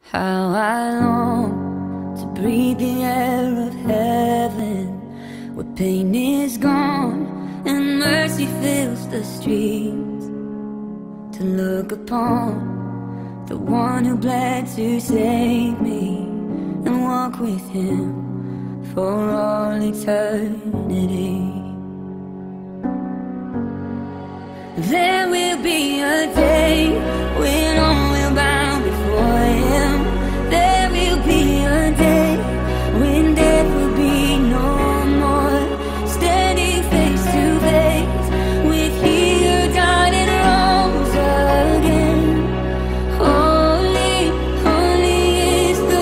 How I long to breathe the air of heaven, where pain is gone and mercy fills the streets. To look upon the one who bled to save me and walk with him for all eternity. There will be a day when all will bow before him. There will be a day when death will be no more, standing face to face with he who died and rose again. Holy, holy is the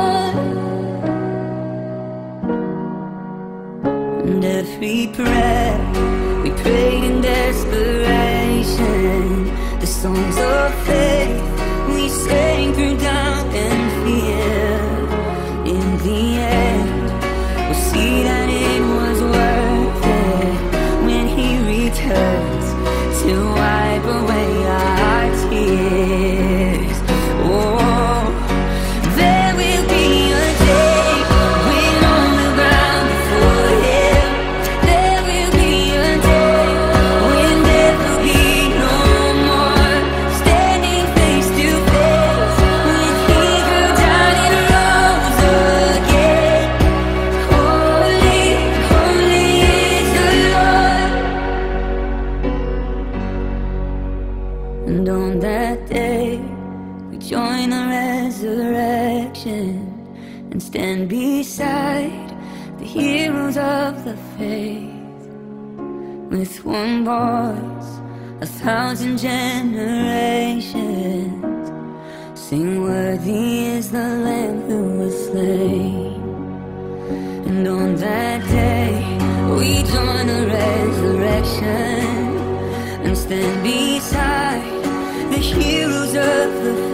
Lord. And every prayer we prayed in desperation, the songs of faith we sang through doubt and fear. In the end, we'll see that it was worth it when he returns to wipe away our tears. Oh, there will be a day when all will bow before him. There will be a day when death will be no more, standing face to face with he who died and rose again. Holy, holy is the Lord. And on that day we join the resurrection and stand beside the heroes of the faith. With one voice, 1,000 generations sing, worthy is the Lamb who was slain. And on that day we join the resurrection and stand beside the heroes of the faith.